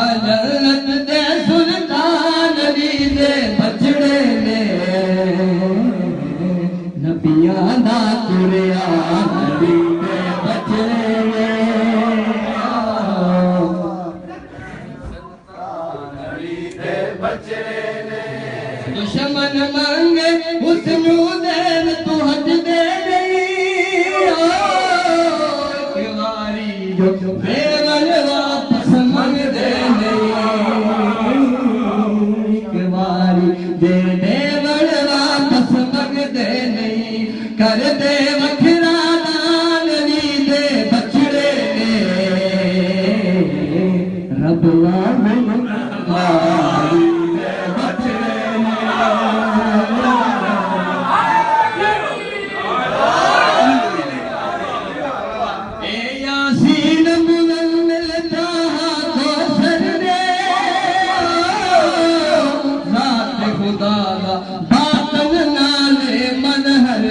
जन्नत दे सुल्तान अली दे बचड़े ने नबियां दा कुरान अली दे बचड़े ने अली दे बचड़े ने दुश्मन मांगे उसनू देन तू हज दे नहीं किवारी जो बेवल वापस मंग दे नहीं किवारी दे देवल वापस मंग दे नहीं कर दे वखरा दान ली दे बचड़े ने रब वाली दे बचड़े ने ए यासीन मुनम्मिल ताहा कौसर दे ज़ात खुदा दा बातन नाले मनहर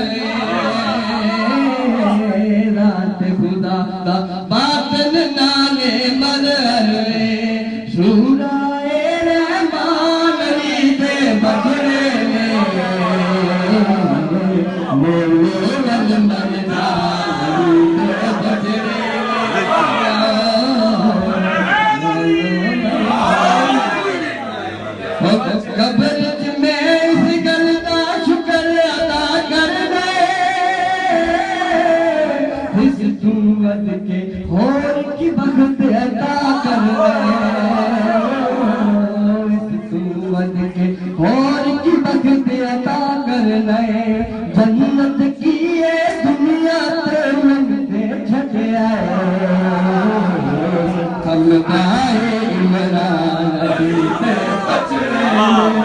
ज़ात खुदा दा बातन नाले मनहर सूराए रहमान अली दे बचड़े ने मेरे वल मरदा अली दे बचड़े कब्र च मैं इस गल दा शुक्र अदा कर दे इस तू वद के होर की बख्त अदा कर दे इस तू वद के होर की बख्त अदा कर दे जन्नत की ये दुनिया ते मंगते छड़या हम गाए इमरान अली दे बचड़े